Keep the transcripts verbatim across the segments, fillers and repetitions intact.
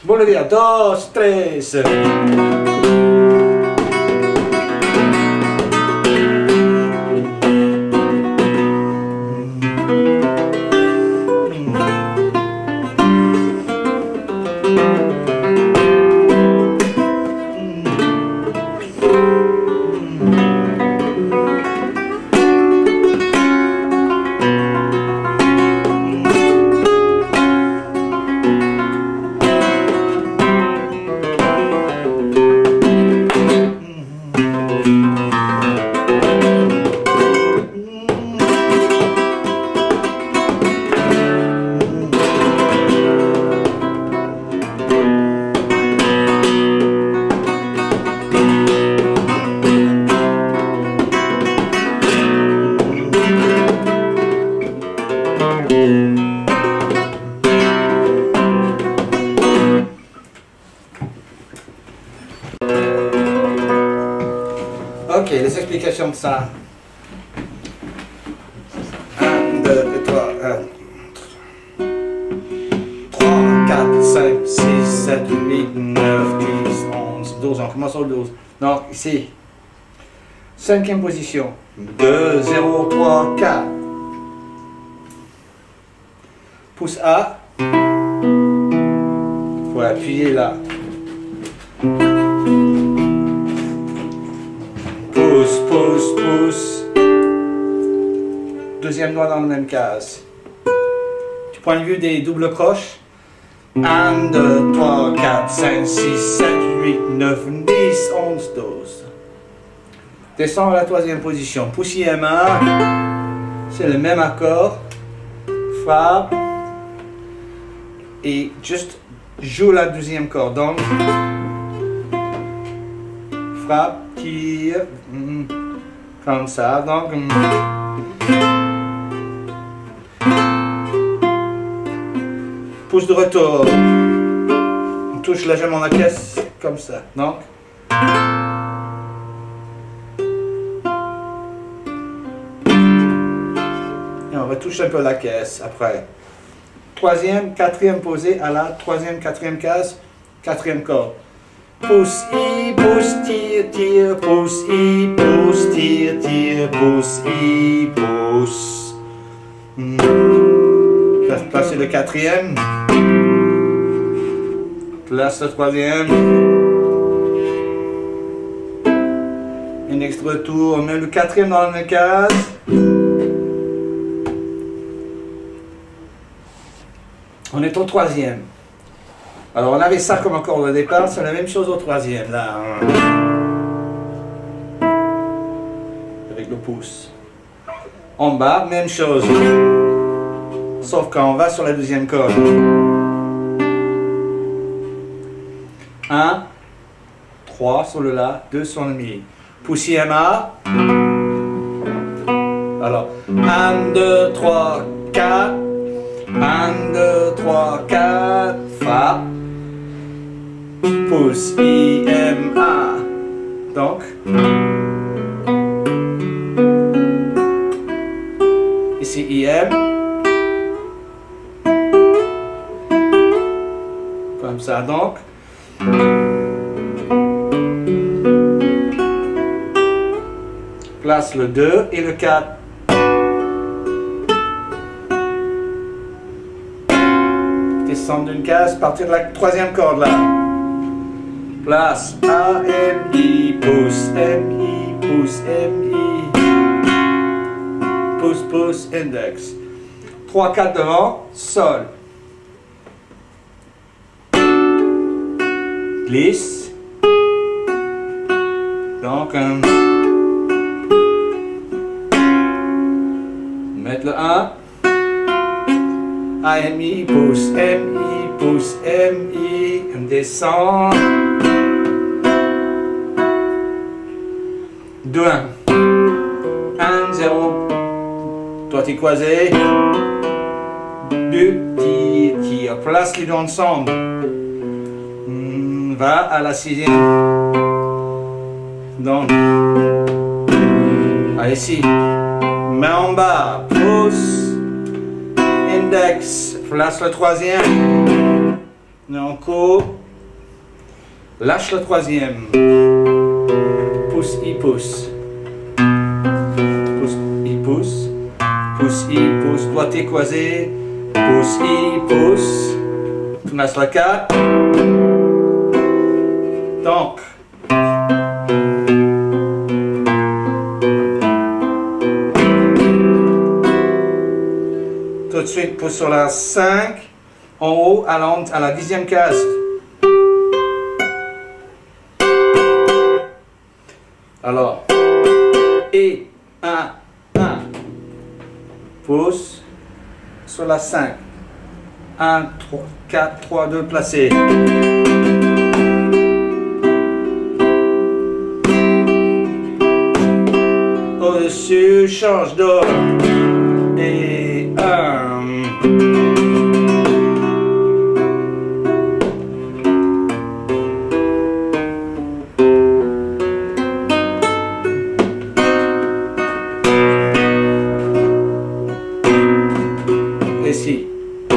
Vuol dire dos, tres. Ok, les explications de ça. un, deux, trois, trois, quatre, cinq, six, sept, huit, neuf, dix, onze, douze. On commence au douze. Donc, ici, cinquième position. deux, zéro, trois, quatre. Pouce A. Il faut appuyer là. Pouce, pouce, pouce. Deuxième doigt dans la même case. Du point de vue des doubles croches. un, deux, trois, quatre, cinq, six, sept, huit, neuf, dix, onze, douze. Descends à la troisième position. Pouce I M A. C'est le même accord. Frappe. Et juste joue la deuxième corde. Donc, frappe, tire, mm, comme ça. Donc, mm. pouce de retour. On touche légèrement la caisse, comme ça. Donc, et on retouche un peu la caisse après. Troisième, quatrième posé à la troisième, quatrième case, quatrième corde. Pouce I, pouce, tire, tire, pouce I, pouce, tire, tire, pouce I, pouce. Hmm. Placez le quatrième. Place le troisième. Un extra tour, on met le quatrième dans la case. On est au troisième. Alors on avait ça comme accord au départ, c'est la même chose au troisième, là. Avec le pouce. En bas, même chose. Sauf quand on va sur la deuxième corde. un, trois sur le La, deux sur le Mi. Pouce I M A. Alors, un, deux, trois, quatre. un, deux, trois, quatre, Fa. Pouce I M A. Donc, ici I M. Comme ça, donc. Place le deux et le quatre. Descendre d'une case, partir de la troisième corde là. Place A, M, I, pouce, M, I, pouce, M, I. Pouce, pouce, index. trois, quatre devant, Sol. Glisse. Donc, un. Mettre le un. A, M, I, pouce, M, I, pouce, M, I, on descend. deux, un. un, zéro. Toi, t'es croisé. deux, tire, tire. Place les deux ensemble. Hmm, va à la sixième. Donc, allez, ici. Main en bas. Pouce. Index, place le troisième. Et encore. Lâche le troisième. Pousse, I, pousse. Pousse, I, pousse. Pousse, I, pousse. Doigté croisé. Pousse, I, pousse. Tu mets sur la quatre. Donc. Tout de suite, pousse sur la cinq. En haut, à la, à la dixième case. Alors, et un, un, pousse sur la cinq, un, trois, quatre, trois, deux, placé. Au-dessus, change d'ordre, et un. Ici.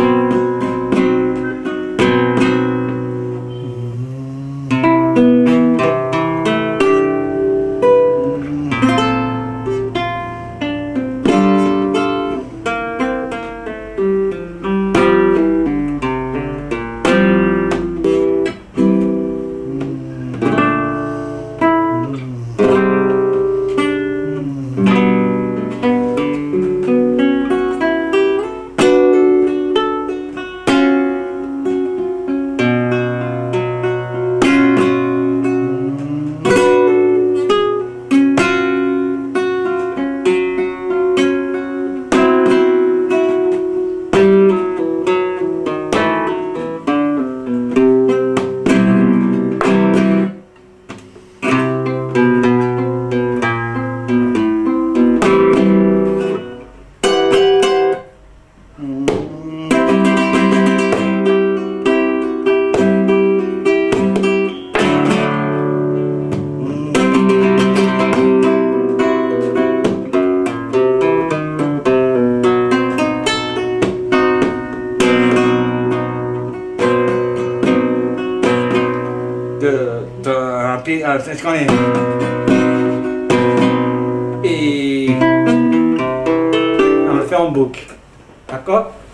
De, un pied, un, c'est ce qu'on est. Et on le fait en boucle. D'accord?